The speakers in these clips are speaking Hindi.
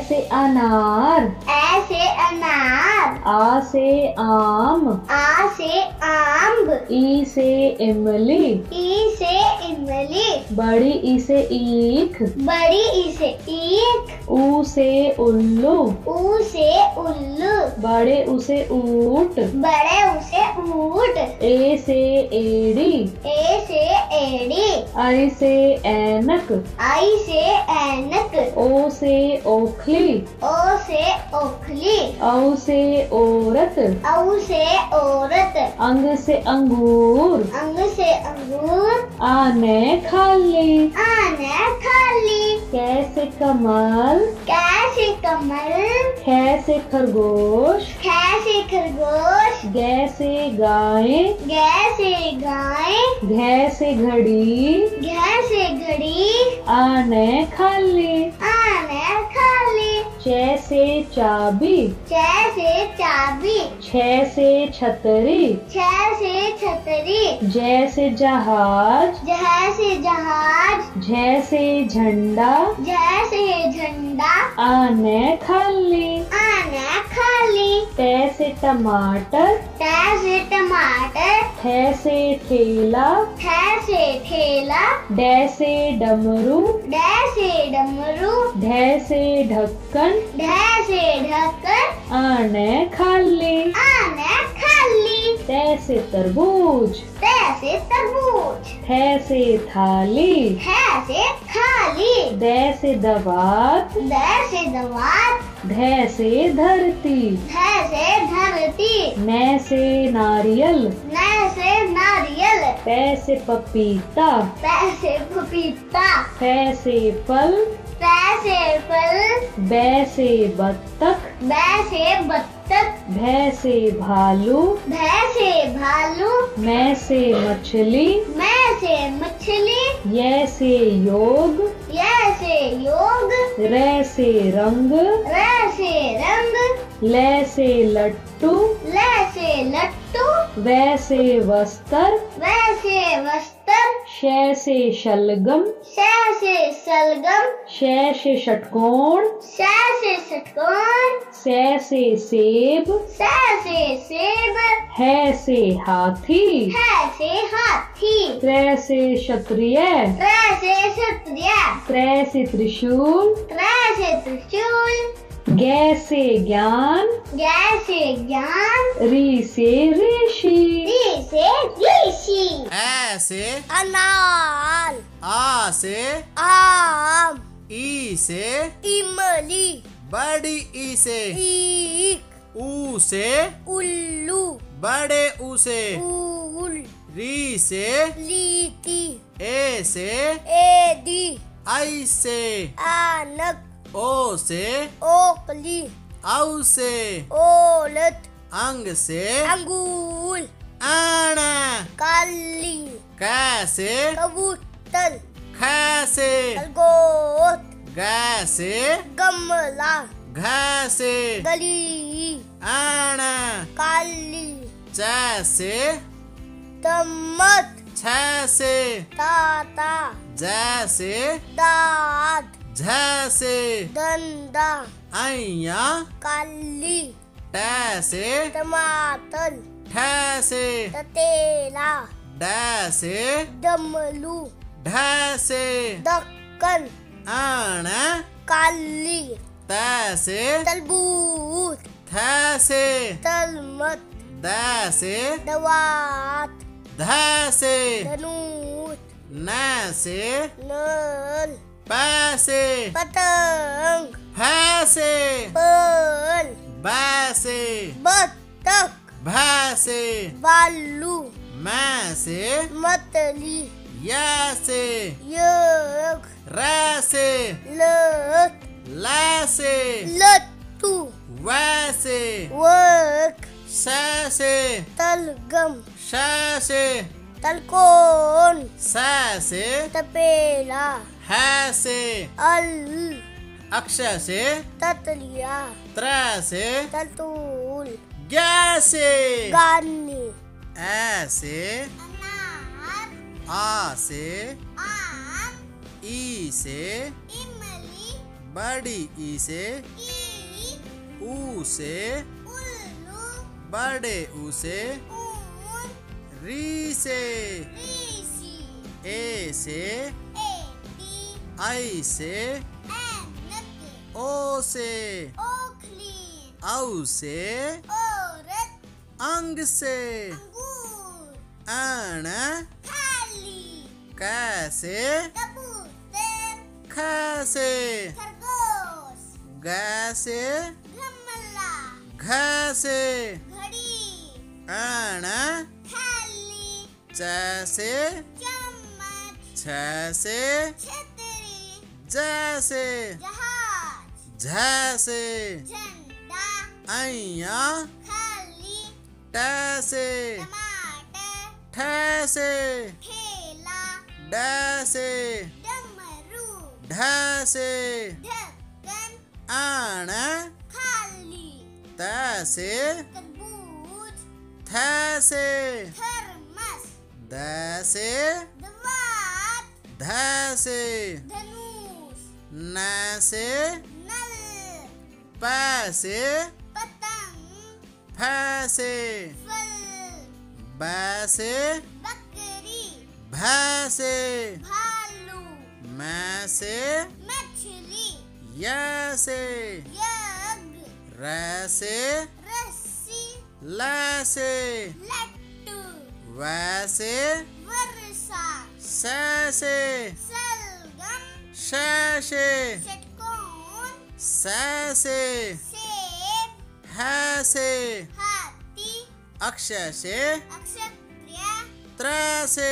से अनार, ए से अनार, आ से आम, आ से आम, ई से इमली, ई से इमली, बड़ी ई से ईख, बड़ी ई से ईख, ऊ से उल्लू, ऊ से उल्लू, बड़े ऊ से ऊंट, बड़े ऊ से ऊंट, ए से एड़ी, ए से एड़ी, आई से ऐनक, आई से ऐनक, ओ से ओखली, ओ से ओखली, औ से औरत, औ से औरत, अंग से अंगूर, अंग से अंगूर, आने खाली, आने खाली, कैसे कमल, कैसे कमल, कैसे खरगोश, कैसे खरगोश, गैसे गाय, गैसे गाय, घैसे घड़ी, गैसे घड़ी, आने खाली, आने खाली, जैसे चाबी, जैसे चाबी, छह से छतरी, छह से छतरी, जैसे जहाज, जैसे जहाज, जैसे झंडा, जैसे झंडा, आने खाली, आने खाली, तैसे टमाटर, तैसे टमाटर, थैसे ठेला, थैसे ठेला, डैसे डमरू, डैसे डमरू, ढैसे ढक्कन, ढैसे ढक्कन, आने खाली, आने खाली, तैसे तरबूज, तैसे तरबूज, थैसे थाली, थैसे थाली, दैसे दवात, दैसे दवात, धैसे धरती, धैसे धरती, नैसे नारियल, नैसे नारियल, पैसे पपीता, पैसे पपीता, पैसे फल, पैसे फल, बैसे बत्तख, बैसे बत्तख, भैसे भालू, भैसे भालू, मैसे मछली, मैसे मछली, यैसे योग, यैसे योग, रैसे रंग, रैसे रंग, लैसे लट्टू, लैसे लट्टू, वैसे वस्त्र, वैसे वस्त्र, शैसे शलगम, शैसे सलगम, शैसे षटकोण, शैसे षटकोण, सैसे सेब, सैसे सेब, हैसे हाथी, हैसे हाथी, त्रैसे क्षत्रिय, त्रैसे क्षत्रिय, त्रैसे त्रिशूल, त्रैसे त्रिशूल, गैसे ज्ञान, जैसे ज्ञान, री से ऋषि, री से ऋषि, ऐ से अनार, आ से आम, ई से इमली, बड़ी ई से ईख, ऊ से उल्लू, बड़े ऊ से ऊल, री से लीटी, ए से एदी, आई से आनक, ओ से ओकली, औ से ओलत, अंग से अंगूर, आना, काली, कैसे कबूतर, खैसे खरगोश, गैसे गमला, घैसे गली, आना, काली, जैसे चम्मच, छैसे ताता, जैसे दांत, झैसे डंडा, ऐया काली, टैसे टमाटर, ठैसे ततेला, डैसे डमरू, ढैसे ढक्कन, आना, काली, तैसे तरबूज, थैसे तलमत, दैसे दवात, धैसे धनुष, नैसे नल, पैसे पतंग, फैसे पर्ल, बैसे बत्तख, भैसे बालू, मैसे मतली, यैसे योग, रैसे लत, लैसे लट्टू, वैसे वर्क, सैसे तलगम, शैसे तलकोन, सैसे तपेला, हैसे अल, अक्षय से ततलिया, त्रैसे तलतूल, गैसे गानी, ऐसे अनार, आ से आम, ई से इमली, बड़ी ई से ईट, ऊ से उल्लू, बड़े ऊ से ऊन, री से ऋषि, ए से एटी, आई से ऐनक, ओ से ओखली, औ से औरत, अंग से अंगूर, अण थाली, कैसे कबूतर, खैसे खरगोश, गैसे गमला, घैसे घड़ी, अण थाली, जैसे चम्मच, छैसे छतरी, जैसे जहाज, झैसे झंडा, ऐया खाली, टैसे टमाटर, ठैसे ठेला, डैसे डमरू, ढैसे ढक्कन, आण खाली, तैसे तरबूज, थैसे थर्मस, दैसे दवात, धैसे धनुष, नैसे नल, पैसे पतंग, फैसे फल, बैसे बकरी, भैसे भालू, मैसे मछली, यैसे यज्ञ, रैसे रस्सी, लैसे लट्टू, वैसे वर्षा, सैसे सलगम, शैसे षटकोण, सैसे सेब, हैसे हाथी, अक्षय से अक्षत्रिय, त्रैसे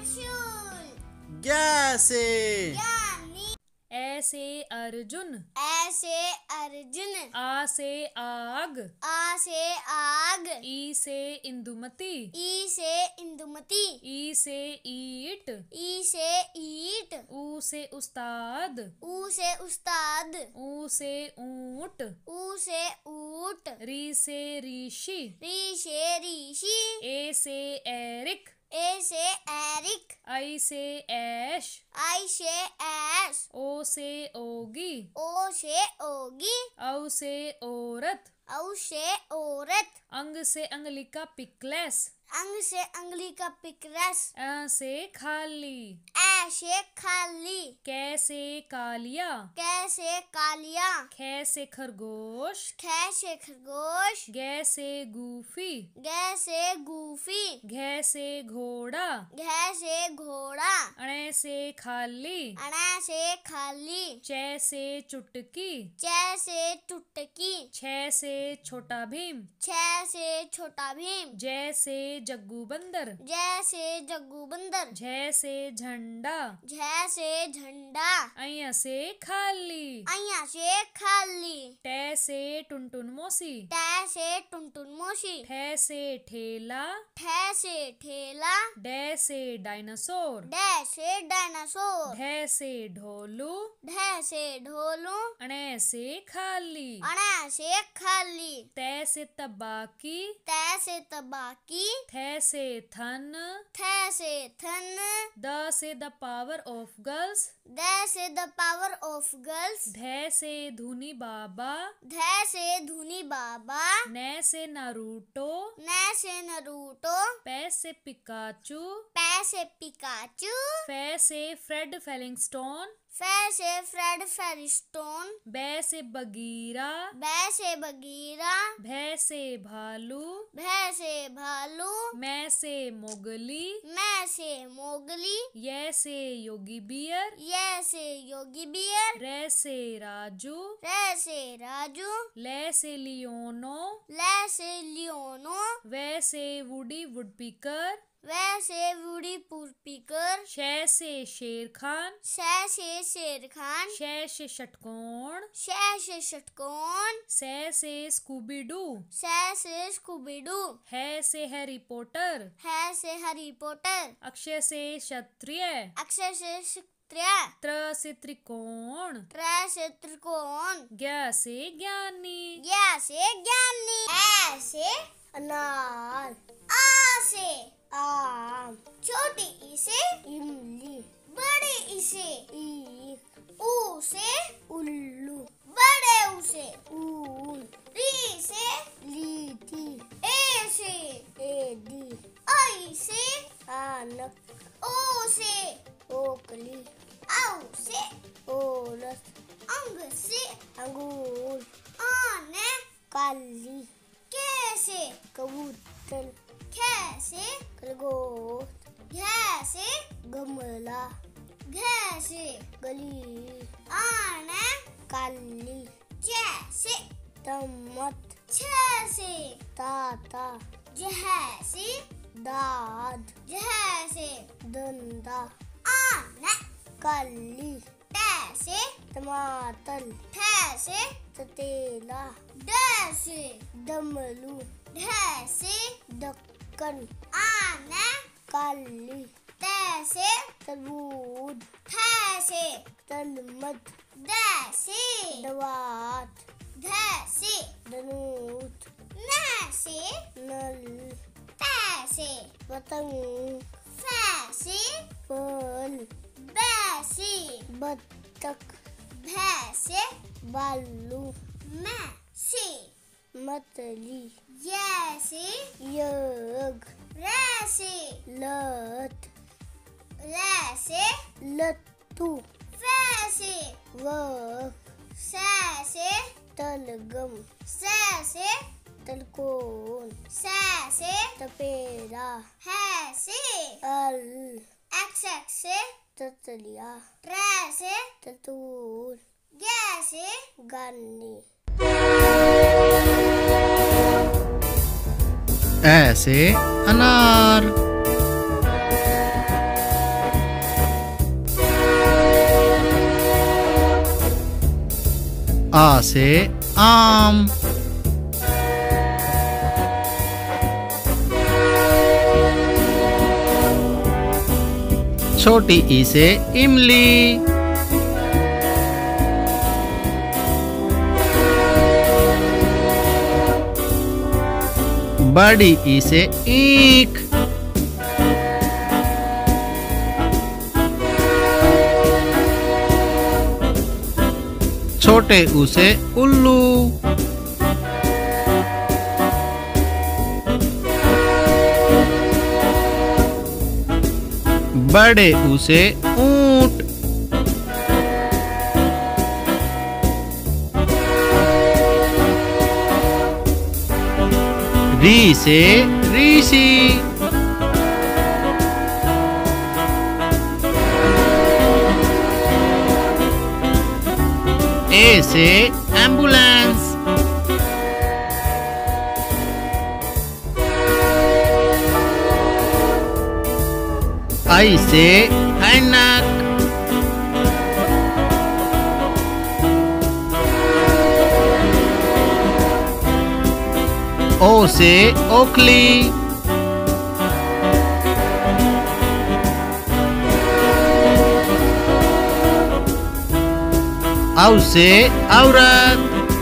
त्रिशूल, ग्यासे ज्ञानी, ऐसे अर्जुन, ऐसे अर्जुन, आ से आग, आ से आग, ई से इंदुमती, ई से इंदुमती, ई से ईट, ई से ईट, ऊ से उस्ताद, ऊ से उस्ताद, ऊ से ऊंट, ऊ से ऊट, री से ऋषि, री से ऋषि, ए से एरिक, ए से एरिक, आई से ऐश, आई से ऐश, ओ से ओगी, ओ से ओगी, औ से औरत, औ से औरत, अंग से अंगलिका पिकलेस, अंग से अंगली का पिकरस, अ से खाली, ऐ से खाली, कै से कालिया, कै से कालिया, खे से खरगोश, खे से खरगोश, गे से गूफी, गे से गूफी, घे से घोड़ा, घे से घोड़ा, अणे से खाली, अणा से खाली, चे से चुटकी, चे से टुटकी, छे से छोटा भीम, छे से छोटा भीम, जय से जग्गू बंदर, जय से जग्गू बंदर, झे से झंडा, झे से झंडा, अय्या से खाली, अय्या से खाली, टे से टुनटुन मोसी, टे से टुनटुन मोशी, ठे से ठेला, ठे से ठेला, डे से डायनासोर, डे से डायनासोर, ढे से ढोलू, ढे से ढोलू, अणे से खाली, अणा से खाली, तै से तबाकी, तै से तबाकी, थे से थन, थे से थन, द से द पावर ऑफ गर्ल्स, द से द पावर ऑफ गर्ल्स, धे से धुनी बाबा, ध से धुनी बाबा, ने से नारूटो, न से नरूटो, पे से पिकाचू, पै से पिकाचू, फे से फ्रेड फेलिंगस्टोन, फै से फ्रेड फेरिस्टोन, बे से बगीरा, बै से बगीरा, भे से भालू, भै से भालू, मैं से मोगली, मैं से मोगली, ये से योगी बियर, ये से योगी बियर, रे से राजू, रे से राजू, ले से लियोनो, ले से लियोनो, वे से वुडी वुडपीकर, वैसे वुडी पुरपीकर, शे से शेर खान, शै से शेर खान, शे से षटकोण, शै से षटकोण, से स्कूबीडू, शै से स्कूबीडू, है से हैरी पॉटर, है से हैरी पॉटर, अक्षय से क्षत्रिय, अक्षय से क्षत्रिय, त्र से त्रिकोण, त्रै से त्रिकोण, ज्ञ से ज्ञानी, ज्ञ से ज्ञानी, ऐ से अनार, आ से आम, छोटी ई से इमली, बड़ी ई से ईख, ऊ से उल्लू, उंगली। औ से औरत। अंग से अंगूर। आन काली। के से कबूतर। खे से खरगोश। घे से गमला। घे से गली। आन काली। चे से चम्मच। छे से ताता। जह से दाद। जह से दंदा। आन काली। टे से टमाटर। ठे से ततेला। डे से डमरू। ढे से ढक्कन। आन काली। ते से तरबूज। थे से तलमत। दे से दवात। धे से धनुष। न से नल। ते से पतंग। फे से फल। बे से बत्तख। भे से भालू। मैं से मछली। ये से यज्ञ। रे से लत। ले से लट्टू। फे से वक। से से तलगम। से तलकोन। से तपेरा। है से अल। एक्स से ततलिया। ट्रे से ततूर। गे से गानी। ऐसे अनार। आ से आम। छोटी ई से इमली। बड़ी ई से ईख। छोटे ऊ से उल्लू। बड़े ऊ से ऊंट। री से ऋषि। ए से एम्बुलेंस। आई से ऐनक। ओ से ओखली। औ से औरत।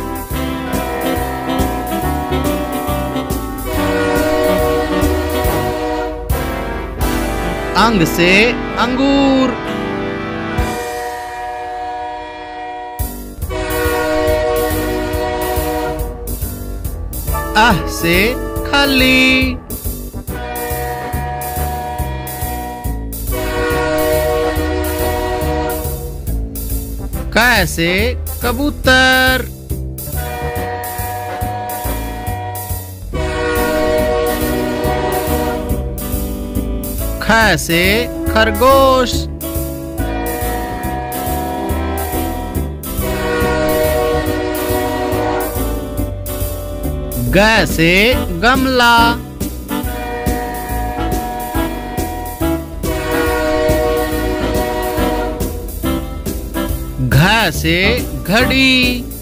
अंग से अंगूर। आह से खाली। कै से कबूतर। ख से खरगोश। ग से गमला। घ से घड़ी।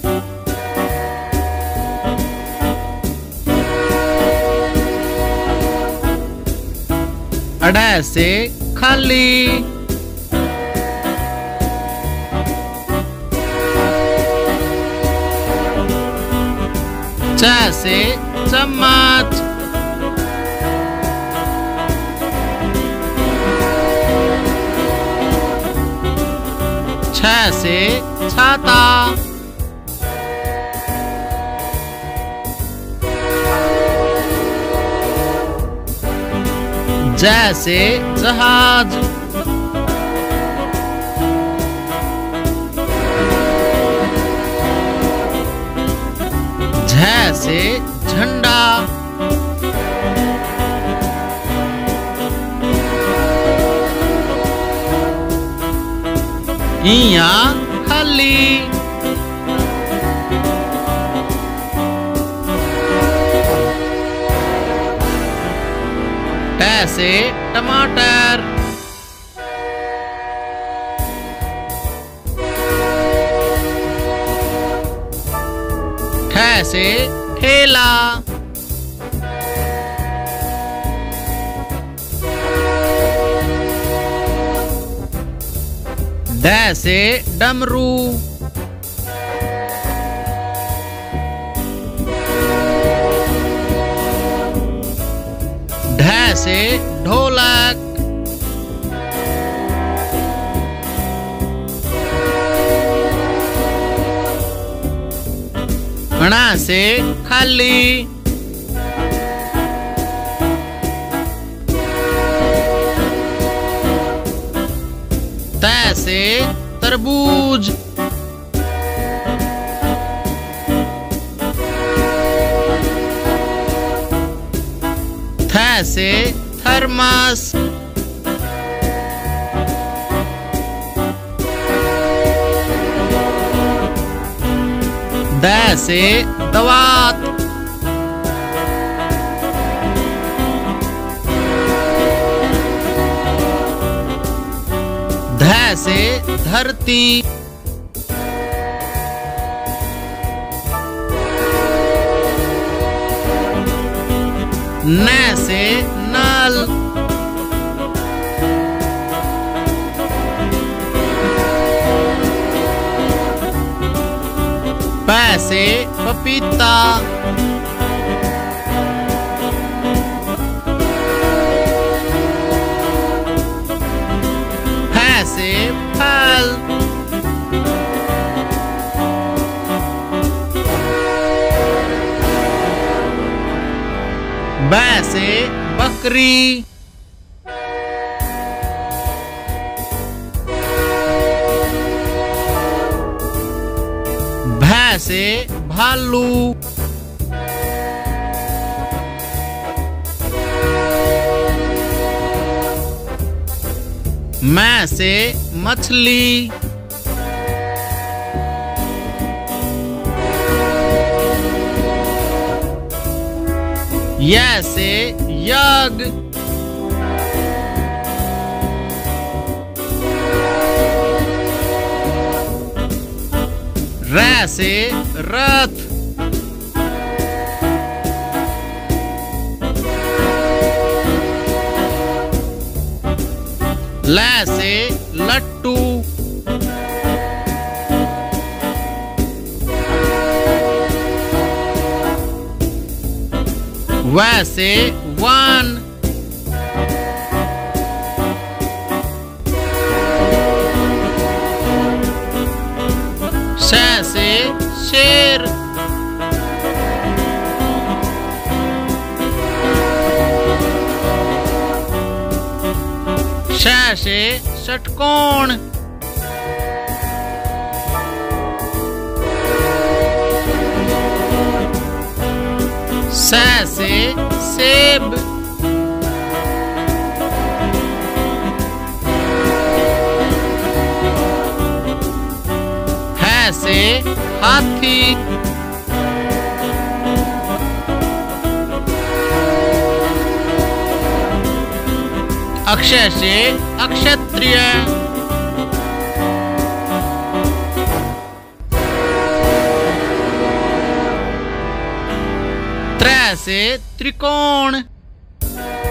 अड़ से खाली। च से चम्मच। छ से छाता। ज से जहाज। से झंडा। इया खाली। ट से टमाटर। ठ से ठेला। ड से डमरू। ढ से ढोलक। ण से खाली। त से तरबूज। थ से थर्मस। द से दवात। ध से धरती। न से नल। प से पपीता। फ से फल। ब से बकरी। भ से भालू। म से मछली। य से यज्ञ। र से रथ। ल से लट्टू। व से वन। श से शेर। श से षटकोण। स से सेब। ह से हाथी। अक्ष से अक्षत्रिय। त्र से त्रिकोण।